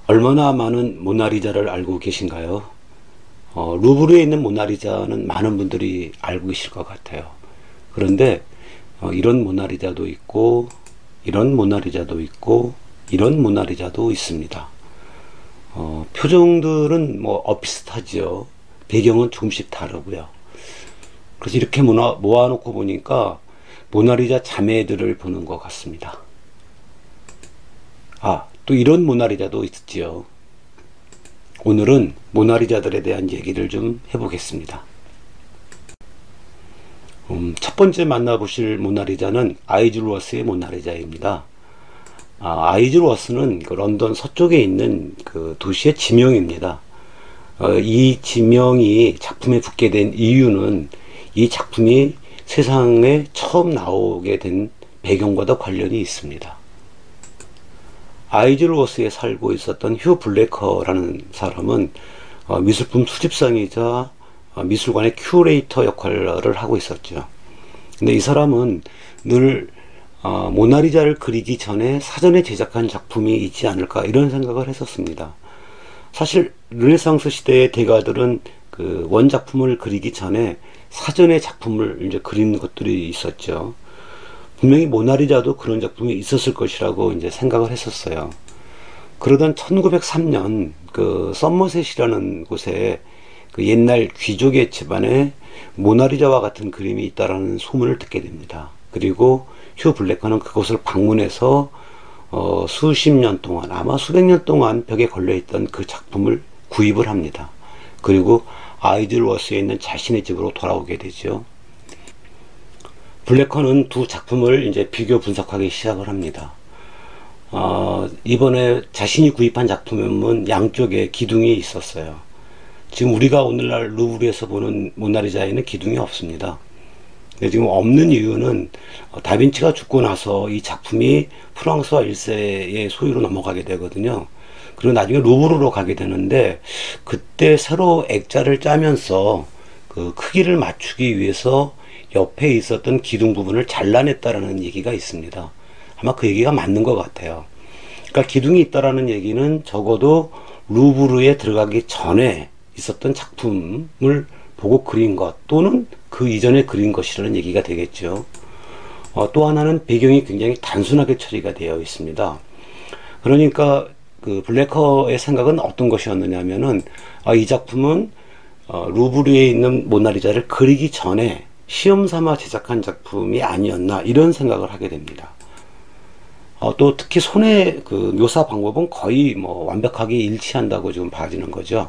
얼마나 많은 모나리자를 알고 계신가요? 루브르에 있는 모나리자는 많은 분들이 알고 계실 것 같아요. 그런데 이런 모나리자도 있고, 이런 모나리자도 있고, 이런 모나리자도 있습니다. 표정들은 뭐 비슷하지요. 배경은 조금씩 다르고요. 그래서 이렇게 모아놓고 보니까 모나리자 자매들을 보는 것 같습니다. 또 이런 모나리자도 있지요. 오늘은 모나리자들에 대한 얘기를 좀 해보겠습니다. 첫 번째 만나보실 모나리자는 아이즐워스의 모나리자입니다. 아이즐워스는 그 런던 서쪽에 있는 그 도시의 지명입니다. 이 지명이 작품에 붙게 된 이유는 이 작품이 세상에 처음 나오게 된 배경과도 관련이 있습니다. 아이즐워스에 살고 있었던 휴 블래커라는 사람은 미술품 수집상이자 미술관의 큐레이터 역할을 하고 있었죠. 근데 이 사람은 늘 모나리자를 그리기 전에 사전에 제작한 작품이 있지 않을까 이런 생각을 했었습니다. 사실 르네상스 시대의 대가들은 그 원작품을 그리기 전에 사전에 작품을 이제 그리는 것들이 있었죠. 분명히 모나리자도 그런 작품이 있었을 것이라고 이제 생각을 했었어요. 그러던 1903년 그 서머셋이라는 곳에 그 옛날 귀족의 집안에 모나리자와 같은 그림이 있다라는 소문을 듣게 됩니다. 그리고 휴 블래커는 그곳을 방문해서 수십 년 동안, 아마 수백 년 동안 벽에 걸려있던 그 작품을 구입을 합니다. 그리고 아이즐워스에 있는 자신의 집으로 돌아오게 되죠. 블래커는 두 작품을 이제 비교 분석하기 시작을 합니다. 이번에 자신이 구입한 작품은 양쪽에 기둥이 있었어요. 지금 우리가 오늘날 루브르에서 보는 모나리자에는 기둥이 없습니다. 지금 없는 이유는 다빈치가 죽고 나서 이 작품이 프랑스와 1세의 소유로 넘어가게 되거든요. 그리고 나중에 루브르로 가게 되는데 그때 새로 액자를 짜면서 그 크기를 맞추기 위해서 옆에 있었던 기둥 부분을 잘라냈다라는 얘기가 있습니다. 아마 그 얘기가 맞는 것 같아요. 그러니까 기둥이 있다라는 얘기는 적어도 루브르에 들어가기 전에 있었던 작품을 보고 그린 것 또는 그 이전에 그린 것이라는 얘기가 되겠죠. 또 하나는 배경이 굉장히 단순하게 처리가 되어 있습니다. 그러니까 그 블래커의 생각은 어떤 것이었느냐 하면은 이 작품은 루브르에 있는 모나리자를 그리기 전에 시험 삼아 제작한 작품이 아니었나 이런 생각을 하게 됩니다. 또 특히 손의 그 묘사 방법은 거의 뭐 완벽하게 일치한다고 지금 봐지는 거죠.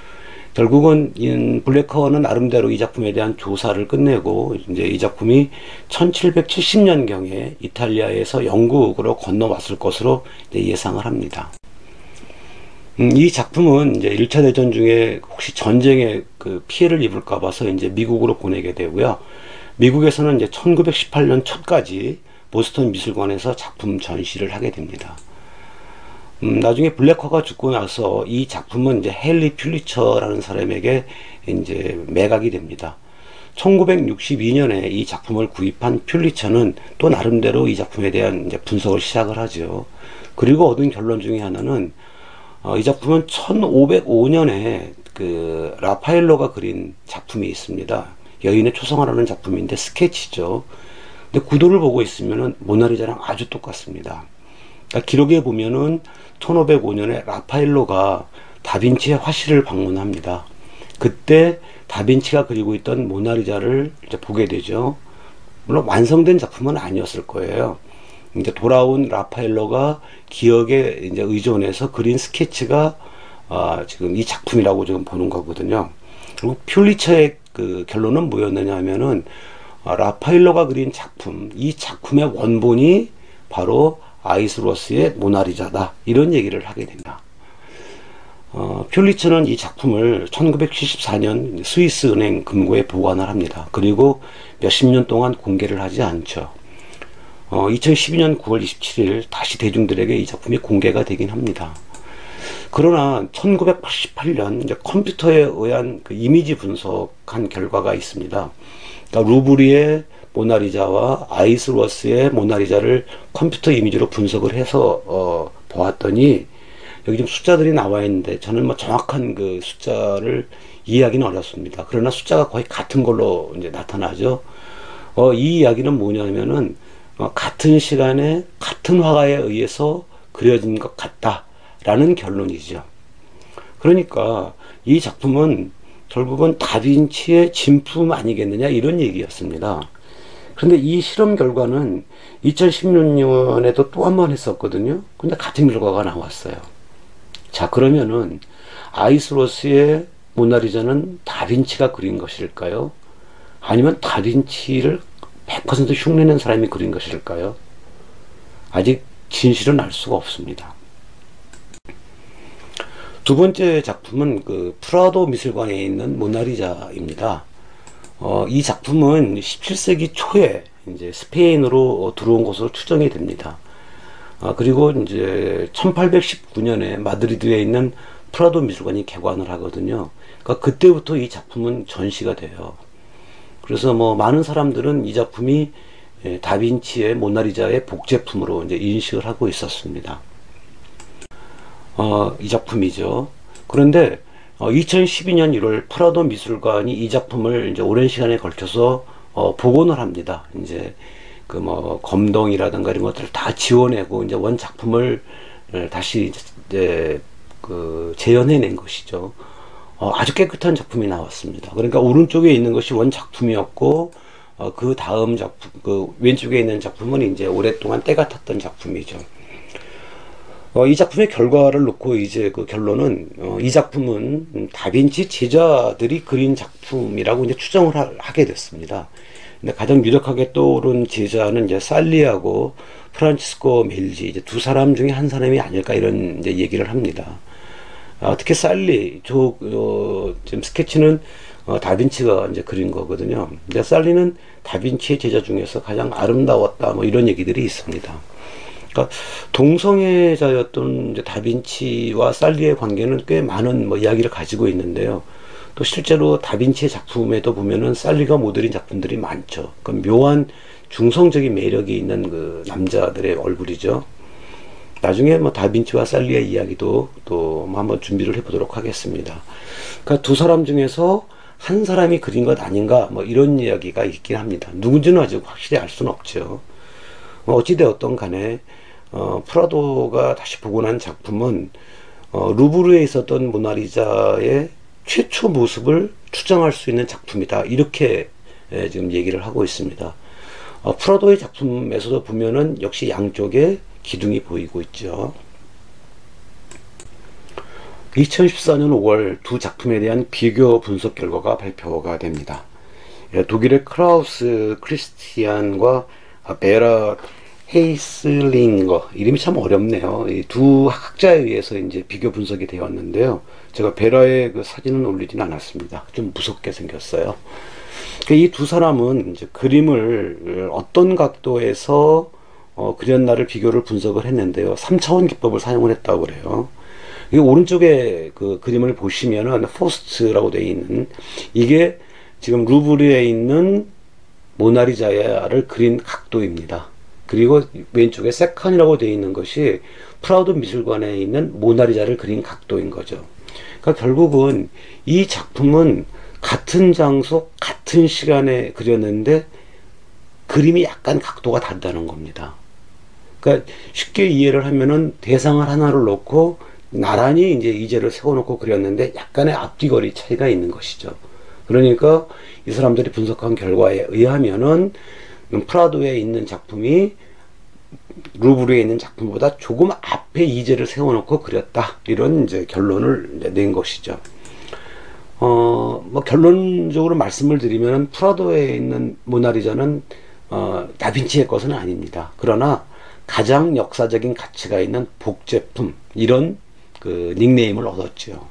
결국은 블래커는 나름대로 이 작품에 대한 조사를 끝내고 이제 이 작품이 1770년경에 이탈리아에서 영국으로 건너왔을 것으로 이제 예상을 합니다. 이 작품은 이제 1차 대전 중에 혹시 전쟁에 그 피해를 입을까 봐서 이제 미국으로 보내게 되고요. 미국에서는 이제 1918년 초까지 보스턴 미술관에서 작품 전시를 하게 됩니다. 나중에 블래커가 죽고 나서 이 작품은 이제 헨리 퓰리처라는 사람에게 이제 매각이 됩니다. 1962년에 이 작품을 구입한 퓰리처는 또 나름대로 이 작품에 대한 이제 분석을 시작을 하죠. 그리고 얻은 결론 중에 하나는 이 작품은 1505년에 그 라파엘로가 그린 작품이 있습니다. 여인의 초성화라는 작품인데 스케치죠. 근데 구도를 보고 있으면은 모나리자랑 아주 똑같습니다. 그러니까 기록에 보면은 1505년에 라파엘로가 다빈치의 화실을 방문합니다. 그때 다빈치가 그리고 있던 모나리자를 이제 보게 되죠. 물론 완성된 작품은 아니었을 거예요. 이제 돌아온 라파엘로가 기억에 이제 의존해서 그린 스케치가 지금 이 작품이라고 지금 보는 거거든요. 그리고 퓰리처의 그 결론은 뭐였느냐 하면은 라파엘로가 그린 작품, 이 작품의 원본이 바로 아이즐워스의 모나리자다 이런 얘기를 하게 됩니다. 퓰리처는 이 작품을 1974년 스위스 은행 금고에 보관을 합니다. 그리고 몇십 년 동안 공개를 하지 않죠. 2012년 9월 27일 다시 대중들에게 이 작품이 공개가 되긴 합니다. 그러나 1988년 이제 컴퓨터에 의한 그 이미지 분석한 결과가 있습니다. 그러니까 루브르의 모나리자와 아이즐워스의 모나리자를 컴퓨터 이미지로 분석을 해서 보았더니 여기 좀 숫자들이 나와 있는데 저는 뭐 정확한 그 숫자를 이해하기는 어렵습니다. 그러나 숫자가 거의 같은 걸로 이제 나타나죠. 이 이야기는 뭐냐면은 같은 시간에 같은 화가에 의해서 그려진 것 같다라는 결론이죠. 그러니까 이 작품은 결국은 다빈치의 진품 아니겠느냐 이런 얘기였습니다. 그런데 이 실험 결과는 2016년에도 또 한 번 했었거든요. 근데 같은 결과가 나왔어요. 자, 그러면은 아이스로스의 모나리자는 다빈치가 그린 것일까요? 아니면 다빈치를 100% 흉내낸 사람이 그린 것일까요? 아직 진실은 알 수가 없습니다. 두 번째 작품은 그 프라도 미술관에 있는 모나리자입니다. 이 작품은 17세기 초에 이제 스페인으로 들어온 것으로 추정이 됩니다. 그리고 이제 1819년에 마드리드에 있는 프라도 미술관이 개관을 하거든요. 그러니까 그때부터 이 작품은 전시가 돼요. 그래서 뭐 많은 사람들은 이 작품이 다빈치의 모나리자의 복제품으로 이제 인식을 하고 있었습니다. 이 작품이죠. 그런데 2012년 1월 프라도 미술관이 이 작품을 이제 오랜 시간에 걸쳐서 복원을 합니다. 이제 그 뭐 검동이라든가 이런 것들을 다 지워내고 이제 원 작품을 다시 이제 그 재현해낸 것이죠. 아주 깨끗한 작품이 나왔습니다. 그러니까 오른쪽에 있는 것이 원 작품이었고 그 다음 작품, 그 왼쪽에 있는 작품은 이제 오랫동안 때가 탔던 작품이죠. 이 작품의 결과를 놓고 이제 그 결론은 이 작품은 다빈치 제자들이 그린 작품이라고 이제 추정을 하게 됐습니다. 근데 가장 유력하게 떠오른 제자는 이제 살리하고 프란치스코 멜지 이제 두 사람 중에 한 사람이 아닐까 이런 이제 얘기를 합니다. 특히 살리 지금 스케치는 다빈치가 이제 그린 거거든요. 근데 살리는 다빈치의 제자 중에서 가장 아름다웠다 뭐 이런 얘기들이 있습니다. 그러니까 동성애자였던 이제 다빈치와 살리의 관계는 꽤 많은 뭐 이야기를 가지고 있는데요. 또 실제로 다빈치의 작품에도 보면은 살리가 모델인 작품들이 많죠. 그 묘한 중성적인 매력이 있는 그 남자들의 얼굴이죠. 나중에 뭐 다빈치와 살리의 이야기도 또 한번 준비를 해보도록 하겠습니다. 그러니까 두 사람 중에서 한 사람이 그린 것 아닌가 뭐 이런 이야기가 있긴 합니다. 누군지는 아직 확실히 알 수는 없죠. 어찌되었던 간에 프라도가 다시 복원한 작품은 루브르에 있었던 모나리자의 최초 모습을 추정할 수 있는 작품이다 이렇게 지금 얘기를 하고 있습니다. 프라도의 작품에서도 보면은 역시 양쪽에 기둥이 보이고 있죠. 2014년 5월 두 작품에 대한 비교 분석 결과가 발표가 됩니다. 독일의 크라우스 크리스티안과 베라 헤이슬링거, 이름이 참 어렵네요. 이 두 학자에 의해서 이제 비교 분석이 되었는데요. 제가 베라의 그 사진은 올리진 않았습니다. 좀 무섭게 생겼어요. 이 두 사람은 이제 그림을 어떤 각도에서 그렸나를 비교를 분석을 했는데요. 3차원 기법을 사용을 했다고 그래요. 이 오른쪽에 그 그림을 보시면은 포스트라고 되어 있는 이게 지금 루브르에 있는 모나리자를 그린 각도입니다. 그리고 왼쪽에 세컨이라고 되어 있는 것이 프라도 미술관에 있는 모나리자를 그린 각도인 거죠. 그러니까 결국은 이 작품은 같은 장소, 같은 시간에 그렸는데 그림이 약간 각도가 다르다는 겁니다. 그러니까 쉽게 이해를 하면은 대상을 하나를 놓고 나란히 이제 이제를 세워놓고 그렸는데 약간의 앞뒤거리 차이가 있는 것이죠. 그러니까 이 사람들이 분석한 결과에 의하면은 프라도에 있는 작품이 루브르에 있는 작품보다 조금 앞에 이제를 세워놓고 그렸다 이런 이제 결론을 이제 낸 것이죠. 뭐 결론적으로 말씀을 드리면 프라도에 있는 모나리자는 다빈치의 것은 아닙니다. 그러나 가장 역사적인 가치가 있는 복제품 이런 그 닉네임을 얻었죠.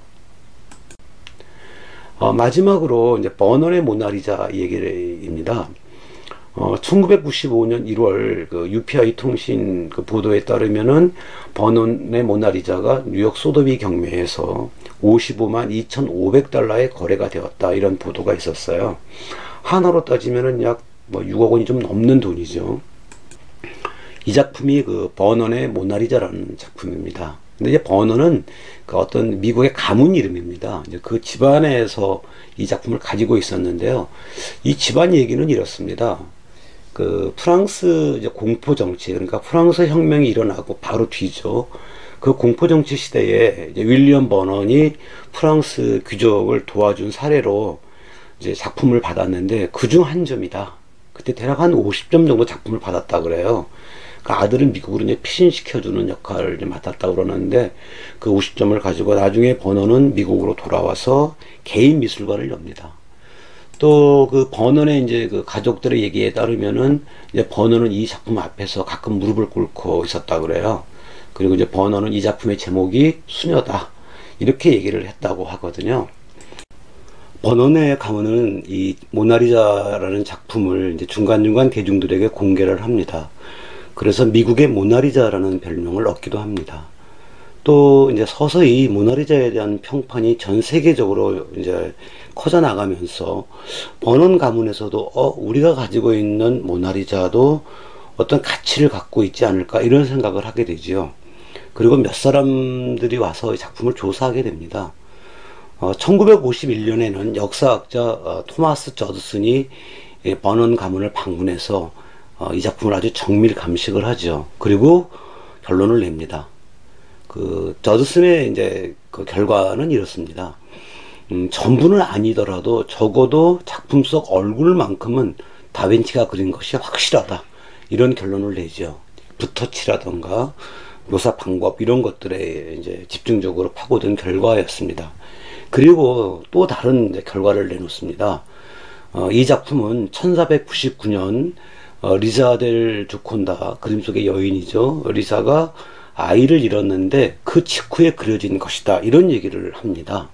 마지막으로 이제 버넌의 모나리자 얘기입니다. 1995년 1월 그 UPI 통신 그 보도에 따르면은 버논의 모나리자가 뉴욕 소더비 경매에서 55만 2,500달러에 거래가 되었다 이런 보도가 있었어요. 하나로 따지면은 약 뭐 6억 원이 좀 넘는 돈이죠. 이 작품이 그 버논의 모나리자라는 작품입니다. 근데 이제 버너는 그 어떤 미국의 가문 이름입니다. 이제 그 집안에서 이 작품을 가지고 있었는데요. 이 집안 얘기는 이렇습니다. 그 프랑스 이제 공포 정치, 그러니까 프랑스 혁명이 일어나고 바로 뒤죠. 그 공포 정치 시대에 이제 윌리엄 버넌이 프랑스 귀족을 도와준 사례로 이제 작품을 받았는데 그중 한 점이다. 그때 대략 한 50점 정도 작품을 받았다 그래요. 그 아들은 미국으로 이제 피신시켜주는 역할을 이제 맡았다 그러는데 그 50점을 가지고 나중에 버넌은 미국으로 돌아와서 개인 미술관을 엽니다. 또 그 버넌의 이제 그 가족들의 얘기에 따르면은 이제 버넌은 이 작품 앞에서 가끔 무릎을 꿇고 있었다 그래요. 그리고 이제 버넌은 이 작품의 제목이 수녀다 이렇게 얘기를 했다고 하거든요. 버넌의 가문은 이 모나리자라는 작품을 이제 중간중간 대중들에게 공개를 합니다. 그래서 미국의 모나리자라는 별명을 얻기도 합니다. 또 이제 서서히 모나리자에 대한 평판이 전 세계적으로 이제 커져 나가면서 버넌 가문에서도 우리가 가지고 있는 모나리자도 어떤 가치를 갖고 있지 않을까 이런 생각을 하게 되지요. 그리고 몇 사람들이 와서 이 작품을 조사하게 됩니다. 1951년에는 역사학자 토마스 저드슨이 버넌 가문을 방문해서 이 작품을 아주 정밀 감식을 하죠. 그리고 결론을 냅니다. 그 저드슨의 이제 그 결과는 이렇습니다. 전부는 아니더라도 적어도 작품 속 얼굴만큼은 다빈치가 그린 것이 확실하다. 이런 결론을 내죠. 붓터치라던가 묘사 방법 이런 것들에 이제 집중적으로 파고든 결과였습니다. 그리고 또 다른 이제 결과를 내놓습니다. 이 작품은 1499년 리사 델 조콘다, 그림 속의 여인이죠. 리사가 아이를 잃었는데 그 직후에 그려진 것이다. 이런 얘기를 합니다.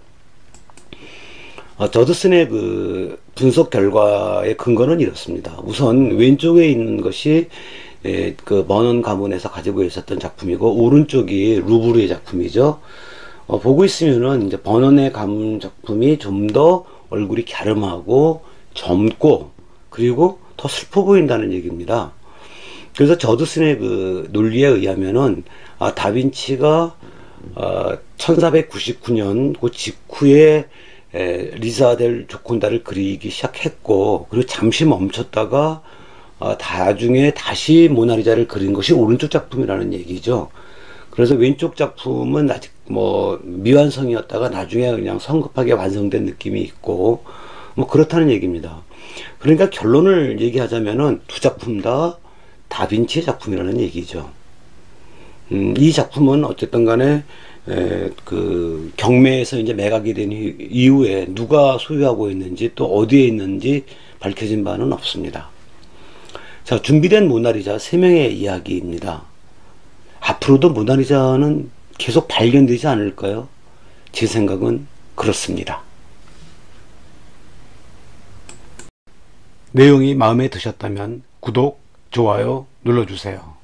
저드슨의 그 분석 결과의 근거는 이렇습니다. 우선 왼쪽에 있는 것이 그 버넌 가문에서 가지고 있었던 작품이고 오른쪽이 루브르의 작품이죠. 보고 있으면은 이제 버넌의 가문 작품이 좀 더 얼굴이 갸름하고 젊고 그리고 더 슬퍼 보인다는 얘기입니다. 그래서 저드슨의 그 논리에 의하면은 다빈치가 1499년 그 직후에 리사 델 조콘다를 그리기 시작했고 그리고 잠시 멈췄다가 나중에 다시 모나리자를 그린 것이 오른쪽 작품이라는 얘기죠. 그래서 왼쪽 작품은 아직 뭐 미완성이었다가 나중에 그냥 성급하게 완성된 느낌이 있고 뭐 그렇다는 얘기입니다. 그러니까 결론을 얘기하자면은 두 작품 다 다빈치의 작품이라는 얘기죠. 이 작품은 어쨌든 간에 그 경매에서 이제 매각이 된 이후에 누가 소유하고 있는지 또 어디에 있는지 밝혀진 바는 없습니다. 자, 준비된 모나리자 3명의 이야기입니다. 앞으로도 모나리자는 계속 발견되지 않을까요? 제 생각은 그렇습니다. 내용이 마음에 드셨다면 구독, 좋아요 눌러주세요.